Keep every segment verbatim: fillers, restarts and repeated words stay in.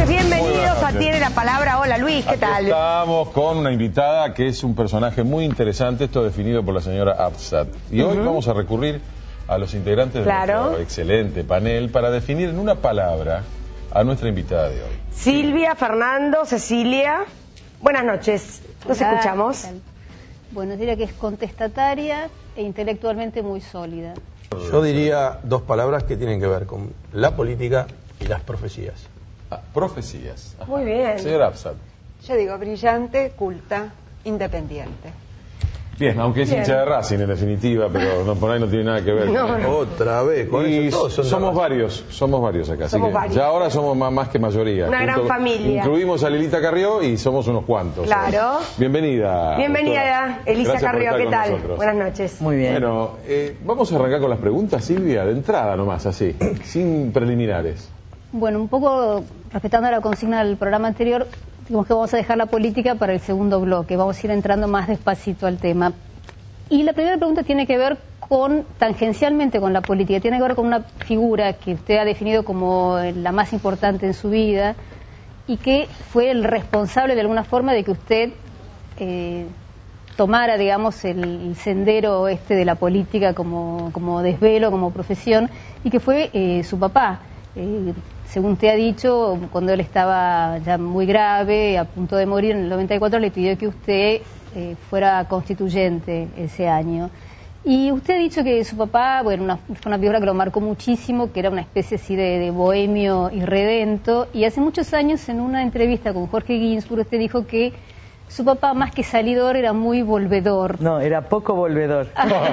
noches, bienvenidos a Tiene la Palabra. Hola Luis, ¿qué Aquí tal? Estamos con una invitada que es un personaje muy interesante, esto definido por la señora Afsat. Y uh-huh. hoy vamos a recurrir a los integrantes claro. de nuestro excelente panel para definir en una palabra a nuestra invitada de hoy. Silvia, Fernando, Cecilia, buenas noches, nos Hola, escuchamos. Bueno, diría que es contestataria e intelectualmente muy sólida. Yo diría dos palabras que tienen que ver con la política y las profecías. Ah, profecías. Ajá. Muy bien. Señora Afsat. Yo digo brillante, culta, independiente. Bien, aunque es Bien. hincha de Racing en definitiva, pero no, por ahí no tiene nada que ver. No, con no. Otra vez, con y eso todos son somos de varios, somos varios acá. Somos así que varios. ya ahora somos más, más que mayoría. Una gran familia. Incluimos a Lilita Carrió y somos unos cuantos. Claro. Bienvenida. Bienvenida, doctora. Elisa Gracias por Carrió, estar ¿qué con tal? nosotros. Buenas noches. Muy bien. Bueno, eh, vamos a arrancar con las preguntas, Silvia, de entrada nomás, así, sin preliminares. Bueno, un poco respetando la consigna del programa anterior, digamos que vamos a dejar la política para el segundo bloque, vamos a ir entrando más despacito al tema. Y la primera pregunta tiene que ver con, tangencialmente con la política, tiene que ver con una figura que usted ha definido como la más importante en su vida y que fue el responsable de alguna forma de que usted eh, tomara, digamos, el, el sendero este de la política como, como desvelo, como profesión, y que fue eh, su papá. Eh, según te ha dicho, cuando él estaba ya muy grave, a punto de morir en el noventa y cuatro, le pidió que usted eh, fuera constituyente ese año. Y usted ha dicho que su papá, bueno, una, fue una figura que lo marcó muchísimo, que era una especie así de, de bohemio irredento, y hace muchos años en una entrevista con Jorge Ginsburg usted dijo que su papá, más que salidor, era muy volvedor. No, era poco volvedor.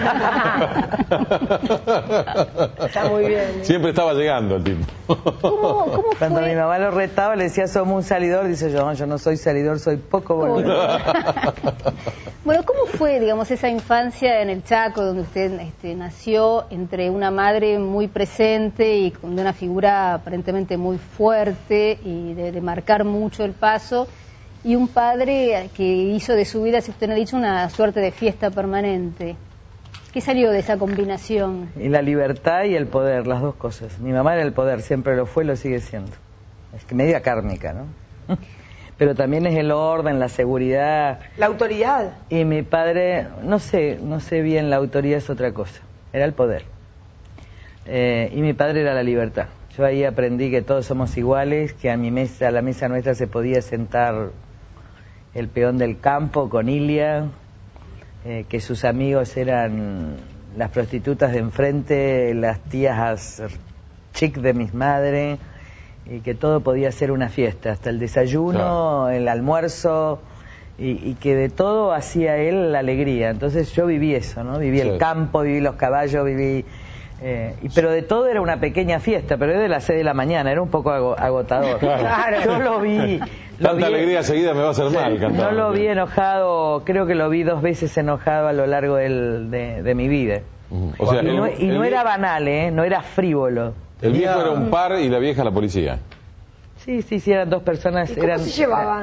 Está muy bien. ¿eh? Siempre estaba llegando el tipo. ¿Cómo, cómo Cuando fue? mi mamá lo retaba, le decía, somos un salidor. Dice yo, no, yo no soy salidor, soy poco volvedor. Bueno, ¿cómo fue, digamos, esa infancia en el Chaco, donde usted este, nació entre una madre muy presente y con una figura aparentemente muy fuerte y de, de marcar mucho el paso, y un padre que hizo de su vida, si usted no ha dicho, una suerte de fiesta permanente? ¿Qué salió de esa combinación? Y la libertad y el poder, las dos cosas. Mi mamá era el poder, siempre lo fue y lo sigue siendo. Es que media kármica, ¿no? Pero también es el orden, la seguridad. La autoridad. Y mi padre, no sé, no sé bien, la autoridad es otra cosa. Era el poder. Eh, y mi padre era la libertad. Yo ahí aprendí que todos somos iguales, que a mi mesa, a la mesa nuestra se podía sentar el peón del campo con Ilia, eh, que sus amigos eran las prostitutas de enfrente, las tías chic de mis madres, y que todo podía ser una fiesta, hasta el desayuno, claro. El almuerzo, y, y que de todo hacía él la alegría. Entonces yo viví eso, ¿no? Viví sí. El campo, viví los caballos, viví... Eh, y, pero de todo era una pequeña fiesta, pero es de las seis de la mañana, era un poco agotador. Claro. Yo lo vi... Tanta lo vi, alegría seguida me va a hacer mal cantar. No lo vi enojado, creo que lo vi dos veces enojado a lo largo del, de, de mi vida. Uh-huh. O sea, y no, el, y no el, era banal, ¿eh? No era frívolo. El viejo era un par y la vieja la policía. Sí, sí, sí, eran dos personas. ¿Y cómo eran, se llevaban?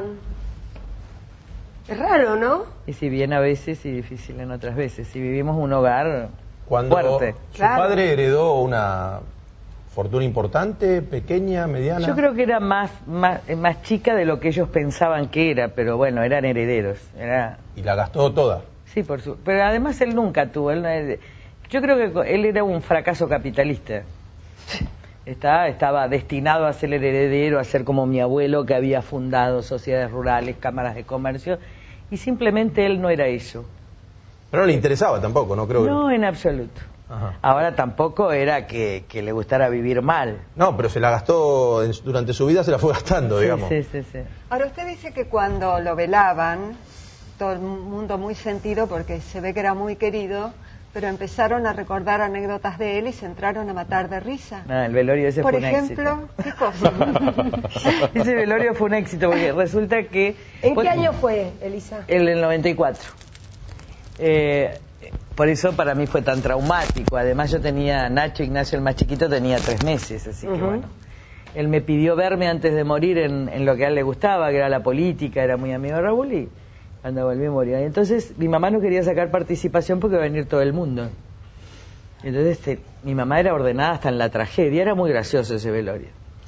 Es raro, ¿no? Y si bien a veces y difícil en otras veces. Si vivimos un hogar Cuando fuerte. Su Claro. padre heredó una fortuna importante, pequeña, mediana. Yo creo que era más, más, más chica de lo que ellos pensaban que era, pero bueno, eran herederos. Era... Y la gastó toda. Sí, por su... pero además él nunca tuvo. Él... Yo creo que él era un fracaso capitalista. Estaba, estaba destinado a ser el heredero, a ser como mi abuelo, que había fundado sociedades rurales, cámaras de comercio, y simplemente él no era eso. Pero no le interesaba tampoco, ¿no? Creo No, que... en absoluto. Ajá. Ahora tampoco era que, que le gustara vivir mal. No, pero se la gastó, en- durante su vida se la fue gastando, digamos. Sí, sí, sí, sí. Ahora, usted dice que cuando lo velaban, todo el mundo muy sentido porque se ve que era muy querido, pero empezaron a recordar anécdotas de él y se entraron a matar de risa. Ah, el velorio ese Por fue un ejemplo, éxito. ¿qué cosa? Ese velorio fue un éxito porque resulta que... ¿En pues, qué año fue, Elisa? El del noventa y cuatro. Eh, por eso para mí fue tan traumático. Además yo tenía, Nacho Ignacio el más chiquito tenía tres meses, así que Uh-huh. bueno. Él me pidió verme antes de morir en, en lo que a él le gustaba, que era la política, era muy amigo de Raúl, y cuando volví a morir. Entonces mi mamá no quería sacar participación porque iba a venir todo el mundo. Entonces este, mi mamá era ordenada hasta en la tragedia, era muy gracioso ese velorio.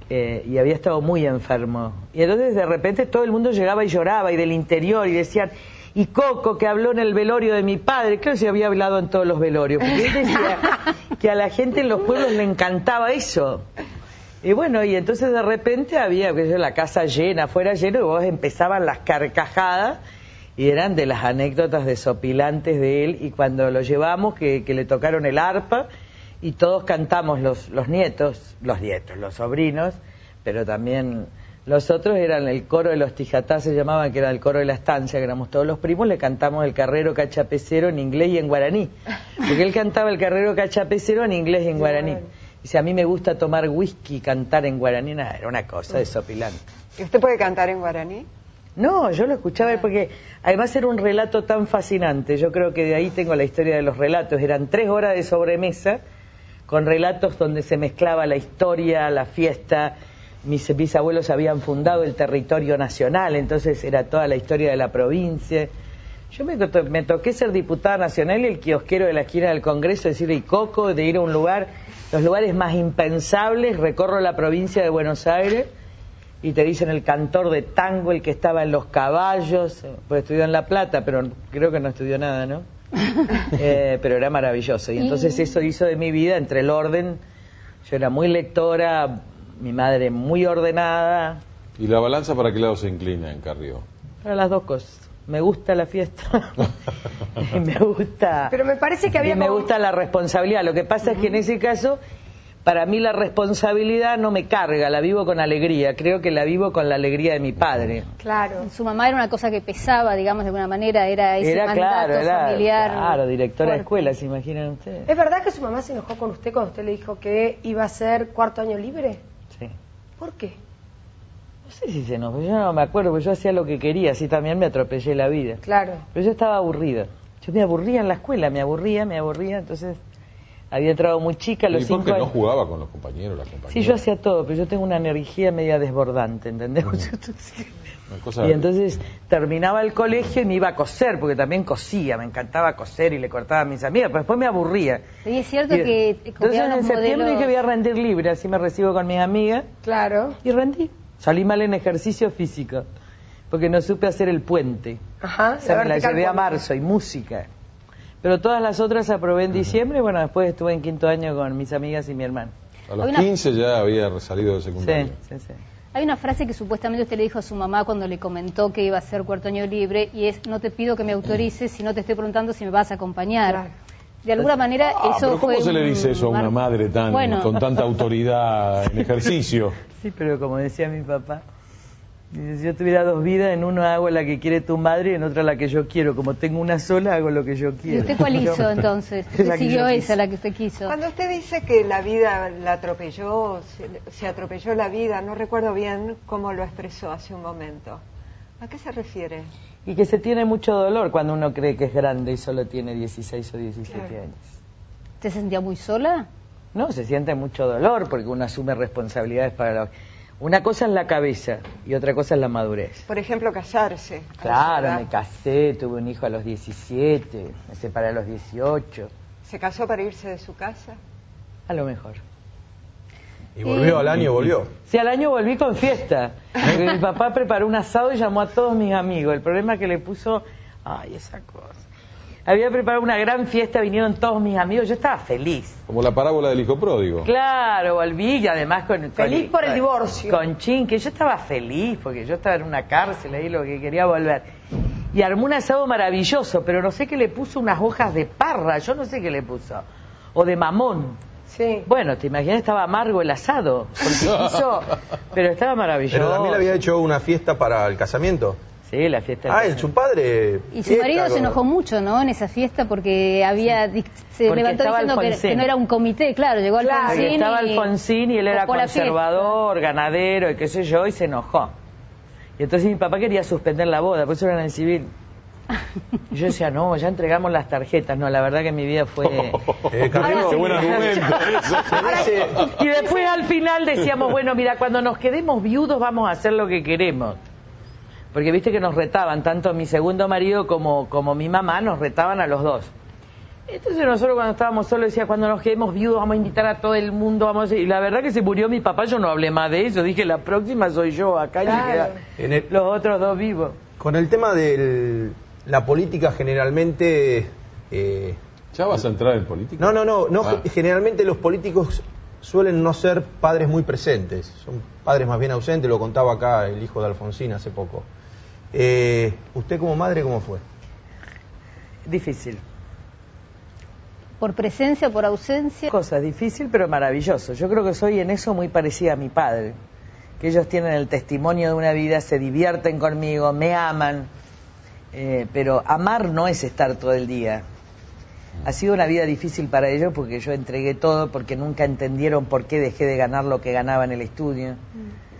eh, y había estado muy enfermo. Y entonces de repente todo el mundo llegaba y lloraba, y del interior, y decían, y Coco, que habló en el velorio de mi padre, creo que se había hablado en todos los velorios, porque él decía que a la gente en los pueblos le encantaba eso. Y bueno, y entonces de repente había que yo, la casa llena, afuera lleno, y vos empezaban las carcajadas, y eran de las anécdotas desopilantes de él, y cuando lo llevamos, que, que le tocaron el arpa, y todos cantamos, los, los nietos, los nietos, los sobrinos, pero también los otros eran el coro de los Tijatá, se llamaban, que era el coro de la estancia, que éramos todos los primos, le cantamos el carrero cachapecero en inglés y en guaraní, porque él cantaba el carrero cachapecero en inglés y en guaraní. Dice, a mí me gusta tomar whisky y cantar en guaraní, nada, era una cosa desopilante. ¿Y usted puede cantar en guaraní? No, yo lo escuchaba porque además era un relato tan fascinante, yo creo que de ahí tengo la historia de los relatos, eran tres horas de sobremesa con relatos donde se mezclaba la historia, la fiesta. Mis bisabuelos habían fundado el territorio nacional, entonces era toda la historia de la provincia. Yo me, to me toqué ser diputada nacional y el kiosquero de la esquina del Congreso, decirle, y Coco, de ir a un lugar, los lugares más impensables, recorro la provincia de Buenos Aires y te dicen el cantor de tango, el que estaba en los caballos, pues estudió en La Plata, pero creo que no estudió nada, ¿no? eh, pero era maravilloso. Y entonces eso hizo de mi vida, entre el orden, yo era muy lectora, mi madre muy ordenada. ¿Y la balanza para qué lado se inclina en Carrió? Para las dos cosas. Me gusta la fiesta y me gusta, pero me parece que había y me como... gusta la responsabilidad. Lo que pasa uh-huh. es que en ese caso, para mí la responsabilidad no me carga, la vivo con alegría. Creo que la vivo con la alegría de mi padre. Claro. Su mamá era una cosa que pesaba, digamos, de alguna manera, era ese era, mandato claro, era, familiar. Claro, directora fuerte. de escuela, ¿se imaginan ustedes? ¿Es verdad que su mamá se enojó con usted cuando usted le dijo que iba a ser cuarto año libre? Sí. ¿Por qué? No sé si se enojó, yo no me acuerdo, porque yo hacía lo que quería, así también me atropellé la vida. Claro. Pero yo estaba aburrida. Yo me aburría en la escuela, me aburría, me aburría, entonces había entrado muy chica a los ¿Y cinco por qué años. no jugaba con los compañeros, las compañeras? Sí, yo hacía todo, pero yo tengo una energía media desbordante, ¿entendés? Una cosa... Y entonces terminaba el colegio y me iba a coser, porque también cosía, me encantaba coser y le cortaba a mis amigas, pero después me aburría. Y es cierto y, que... Entonces en septiembre modelos... dije voy a rendir libre, así me recibo con mis amigas. Claro. Y rendí. Salí mal en ejercicio físico, porque no supe hacer el puente. Ajá. O sea, me la llevé a marzo y música. Pero todas las otras aprobé en diciembre, bueno, después estuve en quinto año con mis amigas y mi hermano. A los quince ya había salido de secundario. Sí, sí, sí. Hay una frase que supuestamente usted le dijo a su mamá cuando le comentó que iba a ser cuarto año libre, y es, no te pido que me autorices, sino te estoy preguntando si me vas a acompañar. Claro. De alguna manera Ah, eso pero ¿cómo fue se le dice eso a una mar... madre tan bueno. con tanta autoridad en ejercicio? Sí, pero como decía mi papá, si yo tuviera dos vidas, en uno hago la que quiere tu madre y en otra la que yo quiero. Como tengo una sola, hago lo que yo quiero. ¿Y usted cuál hizo entonces? La ¿Usted que siguió yo esa, quise. la que usted quiso? Cuando usted dice que la vida la atropelló, se, se atropelló la vida, no recuerdo bien cómo lo expresó hace un momento. ¿A qué se refiere? Y que se tiene mucho dolor cuando uno cree que es grande y solo tiene dieciséis o diecisiete Claro. años. ¿Usted se sentía muy sola? No, se siente mucho dolor porque uno asume responsabilidades para la... Una cosa es la cabeza y otra cosa es la madurez. Por ejemplo, casarse. a Claro, esa me edad. casé, tuve un hijo a los diecisiete, me separé a los dieciocho, ¿Se casó para irse de su casa? a lo mejor. Y volvió al año, volvió. Sí, al año volví con fiesta. Porque mi papá preparó un asado y llamó a todos mis amigos. El problema es que le puso... Ay, esa cosa. Había preparado una gran fiesta, vinieron todos mis amigos, yo estaba feliz. Como la parábola del hijo pródigo. Claro, volví y además con... Feliz con- por el con- divorcio. Con Chinque, yo estaba feliz porque yo estaba en una cárcel ahí, lo que quería volver. Y armó un asado maravilloso, pero no sé qué le puso, unas hojas de parra, yo no sé qué le puso. O de mamón. Sí. Bueno, te imaginas, estaba amargo el asado, porque quiso, pero estaba maravilloso. Pero también le había hecho una fiesta para el casamiento. Sí, la fiesta. del Ah, el, casamiento. su padre. Y su fiesta, marido se con- enojó mucho, ¿no? En esa fiesta porque había di- se Porque levantó estaba diciendo que, Alfonsín. que no era un comité, claro, llegó Claro, Alfonsín Porque estaba y Alfonsín y él era copó la fiesta. conservador, ganadero y qué sé yo, y se enojó. Y entonces mi papá quería suspender la boda, por eso era en el civil. Y yo decía, no, ya entregamos las tarjetas. No, la verdad que mi vida fue... Eh, Carrió, Qué buen argumento eso. ese- Y después al final decíamos, bueno, mira, cuando nos quedemos viudos vamos a hacer lo que queremos. Porque viste que nos retaban, tanto mi segundo marido como, como mi mamá, nos retaban a los dos. Entonces nosotros cuando estábamos solos decía, cuando nos quedemos viudos vamos a invitar a todo el mundo, vamos a... y la verdad que se murió mi papá, yo no hablé más de eso, dije la próxima soy yo, acá Claro. y queda En el- los otros dos vivos. Con el tema de la política generalmente... eh, ¿Ya vas a entrar en política? no, no, no, no Ah. generalmente los políticos suelen no ser padres muy presentes, son padres más bien ausentes, lo contaba acá el hijo de Alfonsín hace poco. Eh, ¿Usted como madre cómo fue? Difícil. ¿Por presencia, por ausencia? Cosa difícil pero maravilloso. Yo creo que soy en eso muy parecida a mi padre, que ellos tienen el testimonio de una vida, se divierten conmigo, me aman, eh, pero amar no es estar todo el día. Ha sido una vida difícil para ellos porque yo entregué todo, porque nunca entendieron por qué dejé de ganar lo que ganaba en el estudio.